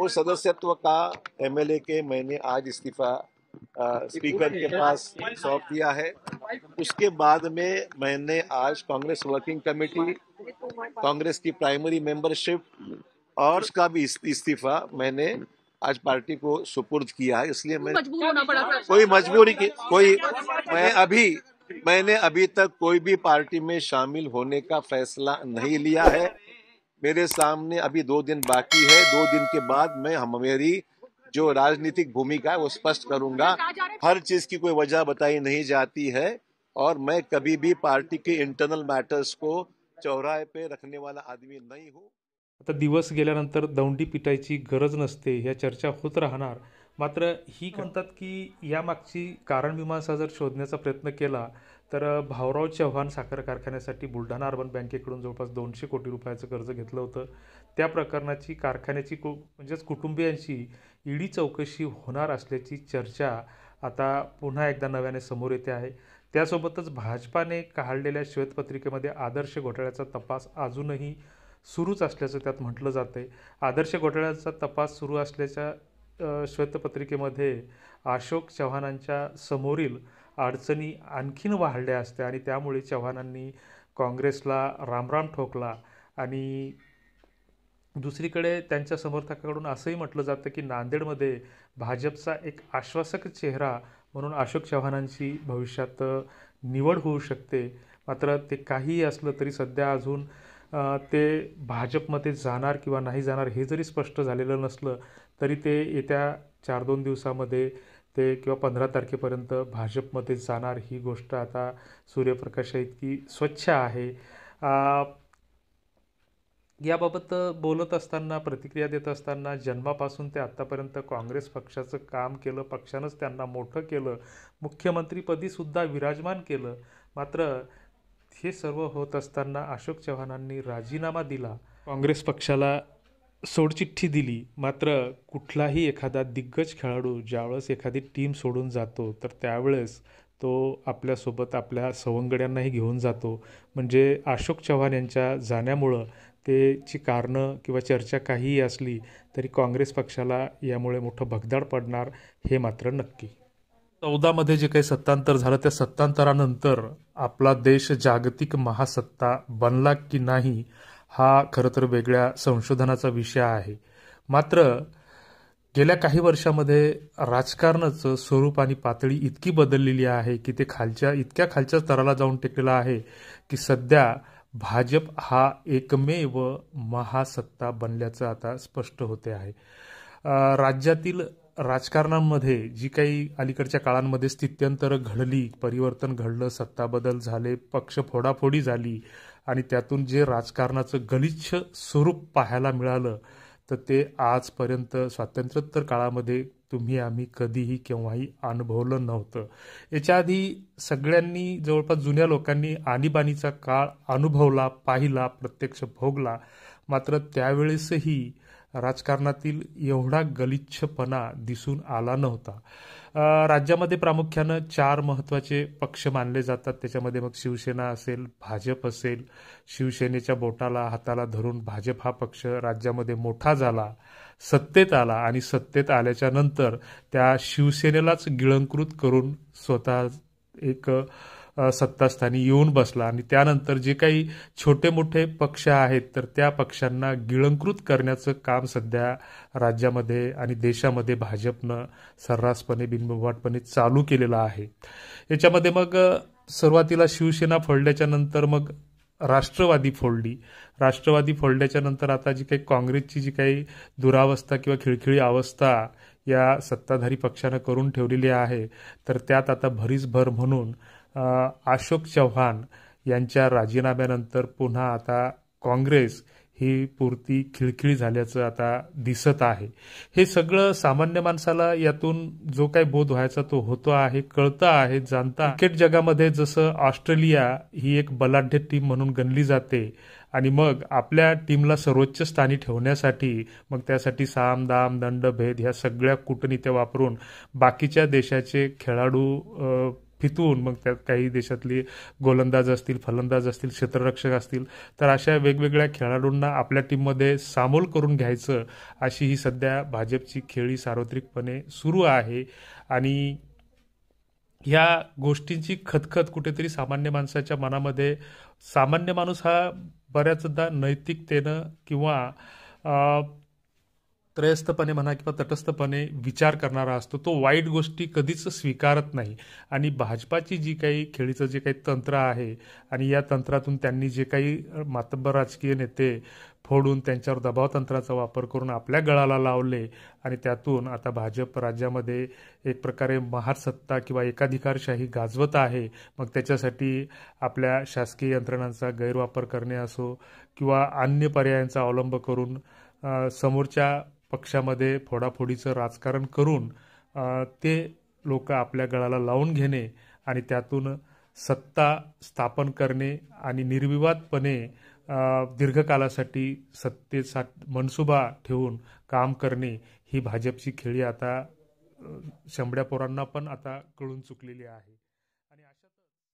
उस सदस्यत्व का एमएलए के मैंने आज इस्तीफा स्पीकर के पास सौंप दिया है। उसके बाद में मैंने आज कांग्रेस वर्किंग कमेटी, कांग्रेस की प्राइमरी मेंबरशिप और उसका भी इस्तीफा मैंने आज पार्टी को सुपुर्द किया है। इसलिए मैं कोई मजबूरी की कोई मैंने अभी तक कोई भी पार्टी में शामिल होने का फैसला नहीं लिया है। मेरे सामने अभी 2 दिन बाकी है। 2 दिन के बाद मैं मेरी जो राजनीतिक भूमिका है वो स्पष्ट करूंगा। हर चीज की कोई वजह बताई नहीं जाती है और मैं कभी भी पार्टी के इंटरनल मैटर्स को चौराहे पे रखने वाला आदमी नहीं हूं। आता दिवस गेल्यानंतर दौंडी पिटायची गरज नसते ह्या चर्चा होत राहणार। मात्र ही म्हणतात की यामागची कारणमीमांसा जर शोधण्याचा प्रयत्न केला तर भाऊराव चव्हाण साखर कारखान्यासाठी बुलढाणा अर्बन बँकेकडून जवळपास 200 कोटी रुपयाचं कर्ज घेतलं होतं। त्या प्रकरणाची कारखान्याची म्हणजेच कुटुंबियांची ईडी चौकशी होणार असल्याची चर्चा आता पुन्हा एकदा नव्याने समोर येते आहे। त्यासोबतच भाजपाने काढलेल्या श्वेतपत्रिकेमध्ये आदर्श घोटाळ्याचा तपास अजूनही सुरूच असल्याचं त्यात म्हटलं जातंय। आदर्श घोटाळ्याचा तपास सुरू असल्याच्या श्वेतपत्रिकेमध्ये अशोक चव्हाणांच्या समोरील अडचणी आणखीन वाढल्या असत्या आणि त्यामुळे चव्हाणांनी काँग्रेसला रामराम ठोकला। आणि दुसरीकडे त्यांच्या समर्थकांकडून असंही म्हटलं जातं की नांदेडमध्ये भाजपचा एक आश्वासक चेहरा म्हणून अशोक चव्हाणांची भविष्यात निवड होऊ शकते। मात्र ते काहीही असलं तरी सध्या अजून ते भाजपमध्ये जाणार किंवा नाही जाणार हे जरी स्पष्ट झालेलं नसलं तरी ते येत्या 4-2 दिवसामध्ये ते किंवा 15 तारखेपर्यंत भाजपमध्ये जाणार ही गोष्ट आता सूर्यप्रकाशा इतकी स्वच्छ आहे। याबाबत बोलत असताना, प्रतिक्रिया देत असताना जन्मापासून ते आत्तापर्यंत काँग्रेस पक्षाचं काम केलं, पक्षानंच त्यांना मोठं केलं, मुख्यमंत्रीपदी सुद्धा विराजमान केलं। मात्र हे सर्व होत असताना अशोक चव्हाणांनी राजीनामा दिला, काँग्रेस पक्षाला सोडचिठ्ठी दिली। मात्र कुठलाही एखादा दिग्गज खेळाडू ज्यावेळेस एखादी टीम सोडून जातो तर त्यावेळेस तो आपल्यासोबत आपल्या सवंगड्यांनाही घेऊन जातो। म्हणजे अशोक चव्हाण यांच्या जाण्यामुळं त्याची कारणं किंवा चर्चा काहीही असली तरी काँग्रेस पक्षाला यामुळे मोठं भगदाड पडणार हे मात्र नक्की। 14 मध्ये जे काही सत्तांतर झालं त्या सत्तांतरानंतर आपला देश जागतिक महासत्ता बनला की नाही हा खरं तर वेगळ्या संशोधनाचा विषय आहे। मात्र गेल्या काही वर्षामध्ये राजकारणाचं स्वरूप आणि पातळी इतकी बदललेली आहे की ते इतक्या खालच्या स्तराला जाऊन टेकलेलं आहे की सध्या भाजप हा एकमेव महासत्ता बनल्याचं आता स्पष्ट होते आहे। राज्यातील राजकारणामध्ये जी काही अलीकडच्या काळांमध्ये स्थित्यंतर घडली, परिवर्तन घडलं, सत्ता बदल झाले, पक्ष फोडाफोडी झाली आणि त्यातून जे राजकारणाचं गलिच्छ स्वरूप पाहायला मिळालं तर ते आजपर्यंत स्वातंत्र्योत्तर काळामध्ये तुम्ही आम्ही कधीही केव्हाही अनुभवलं नव्हतं। याच्या आधी सगळ्यांनी जवळपास जुन्या लोकांनी आणीबाणीचा काळ अनुभवला, पाहिला, प्रत्यक्ष भोगला। मात्र त्यावेळेसही राजकारणातील एवढा गलिच्छपणा दिसून आला नव्हता। राज्यामध्ये प्रामुख्यानं 4 महत्त्वाचे पक्ष मानले जातात। त्याच्यामध्ये मग शिवसेना असेल, भाजप असेल। शिवसेनेच्या बोटाला हाताला धरून भाजप हा पक्ष राज्यामध्ये मोठा झाला, सत्तेत आला आणि सत्तेत आल्याच्या नंतर त्या शिवसेनेलाच गिळंकृत करून स्वतः एक सत्तास्थानी येऊन बसला आणि त्यानंतर जे काही छोटे मोठे पक्ष आहेत तर त्या पक्षांना गिळंकृत करण्याचं काम सध्या राज्यामध्ये आणि देशामध्ये भाजपनं सर्रासपणे बिनबुभाटपणे चालू केलेलं आहे। याच्यामध्ये मग सुरुवातीला शिवसेना फोडल्याच्या नंतर मग राष्ट्रवादी फोडली। राष्ट्रवादी फोडल्याच्या नंतर आता जी काही काँग्रेसची जी काही दुरावस्था किंवा खिळखिळी अवस्था या सत्ताधारी पक्षानं करून ठेवलेली आहे तर त्यात आता भरीसभर म्हणून अशोक चव्हाण यांच्या राजीनाम्यानंतर पुन्हा आता काँग्रेस ही पुरती खिळखिळी झाल्याचं आता दिसत आहे। हे सगळं सामान्य माणसाला यातून जो काही बोध व्हायचा तो होतो आहे, कळतं आहे, जाणता। क्रिकेट जगामध्ये जसं ऑस्ट्रेलिया ही एक बलाढ्य टीम म्हणून गणली जाते आणि मग आपल्या टीमला सर्वोच्च स्थानी ठेवण्यासाठी मग त्यासाठी साम दाम दंड भेद ह्या सगळ्या कूटनीत्या वापरून बाकीच्या देशाचे खेळाडू फितवून मग त्यात काही देशातली गोलंदाज असतील, फलंदाज असतील, क्षेत्ररक्षक असतील, तर अशा वेगवेगळ्या खेळाडूंना आपल्या टीममध्ये सामील करून घ्यायचं अशी ही सध्या भाजपची खेळी सार्वत्रिकपणे सुरू आहे. आणि ह्या गोष्टींची खतखत कुठेतरी सामान्य माणसाच्या मनामध्ये, सामान्य माणूस हा बऱ्याचदा नैतिकतेनं किंवा त्रयस्थपणे म्हणा किंवा तटस्थपणे विचार करणारा असतो. तो वाईट गोष्टी कधीच स्वीकारत नाही. आणि भाजपाची जी काही खेळीचं जे काही तंत्र आहे आणि या तंत्रातून त्यांनी जे काही मातब्बर राजकीय नेते फोडून त्यांच्यावर दबाव तंत्राचा वापर करून आपल्या गळाला लावले आणि त्यातून आता भाजप राज्यामध्ये एक प्रकारे महासत्ता किंवा एकाधिकारशाही गाजवत आहे. मग त्याच्यासाठी आपल्या शासकीय यंत्रणांचा गैरवापर करणे असो किंवा अन्य पर्यायांचा अवलंब करून समोरच्या पक्षामध्ये फोडाफोडीचं राजकारण करून ते लोक आपल्या गळाला लावून घेणे आणि त्यातून सत्ता स्थापन करणे आणि निर्विवादपणे दीर्घकालासाठी सत्तेचा मनसुबा ठेवून काम करणे ही भाजपची खेळी आता शंभड्या पोरांना पण आता कळून चुकलेली आहे. आणि अशा